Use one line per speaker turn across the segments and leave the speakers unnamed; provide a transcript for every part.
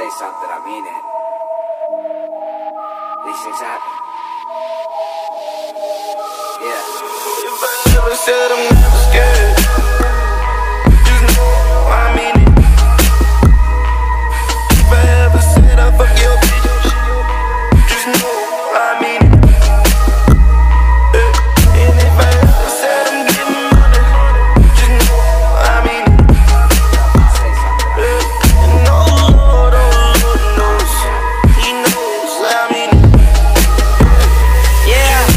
say something, I mean it. These things happen. Yeah. If I ever said I'm never scared, just know I mean it. If I ever said I fuck your bitch, just know I mean it. And if I ever said I'm getting money, just know I mean it. And oh Lord knows, He knows I mean it. Yeah.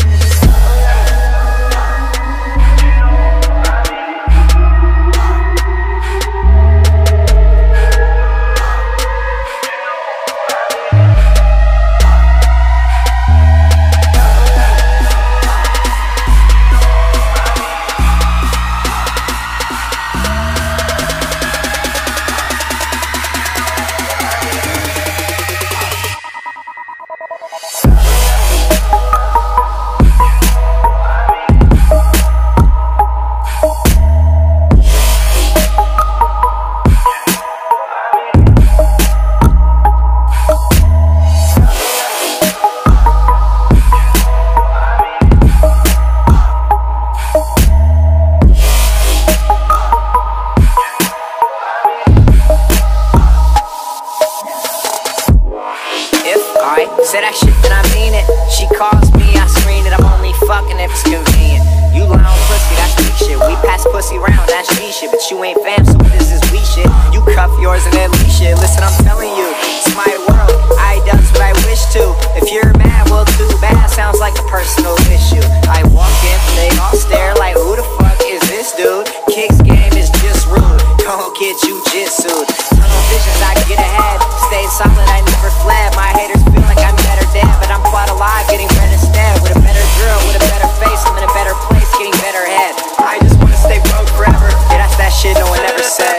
Say that shit, then I mean it. She calls me, I screen it. I'm only fucking if it's convenient. You lie on pussy, that's weak shit. We pass pussy round, that's G shit. But you ain't fam, so what is this we shit? You cuff yours and then leash shit. Listen, I'm telling you, it's my world. I does what I wish to. If you're mad, well, too bad. Sounds like a personal issue. I walk in, they all stare like, who the fuck is this dude? Kicks game is just rude. Don't get you jitsued. Tunnel visions, I get ahead. Stay solid, I never fled. My haters feel like I'm better dead, but I'm quite alive, getting bread instead. With a better girl, with a better face, I'm in a better place, getting better head. I just wanna stay broke forever. Yeah, that's that shit no one ever said.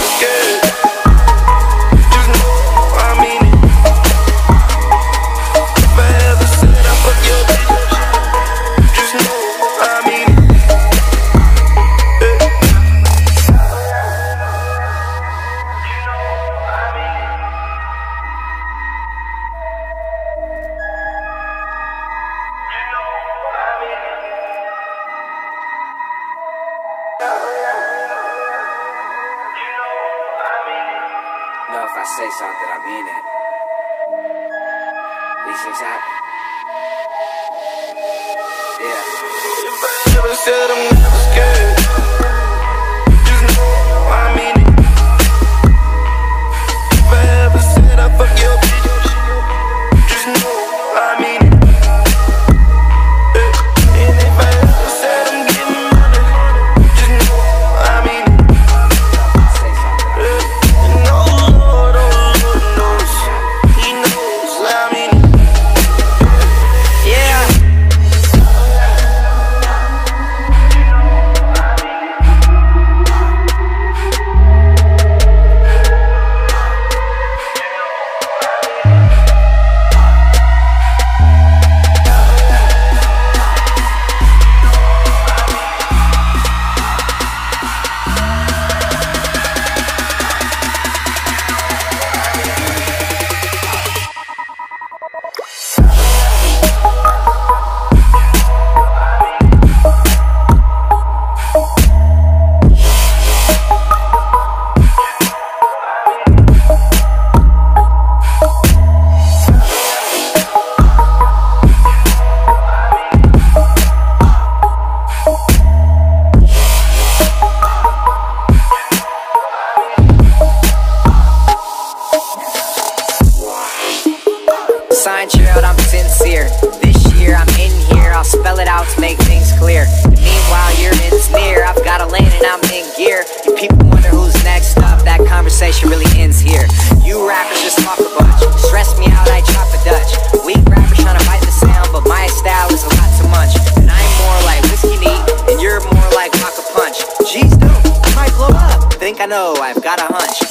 No, if I say something, I mean it. These things happen. Yeah. If I ever said I'm never scared, just know I mean it. If I ever said I fuck your bitch, just know I mean it. And if I ever said I'm getting money, just know I mean it. And oh Lord knows, He knows I mean it.
Yeah. Sign Gerald, I'm sincere. This year I'm in here, I'll spell it out to make things clear. And meanwhile you're in near, I've got a lane and I'm in gear. You people wonder who's next up, that conversation really ends here. You rappers just talk a bunch, stress me out, I chop a Dutch. Weak rappers trying to bite the sound, but my style is a lot too much. And I'm more like whiskey neat, and you're more like Maka Punch. Geez dude, I might blow up, think I know, I've got a hunch.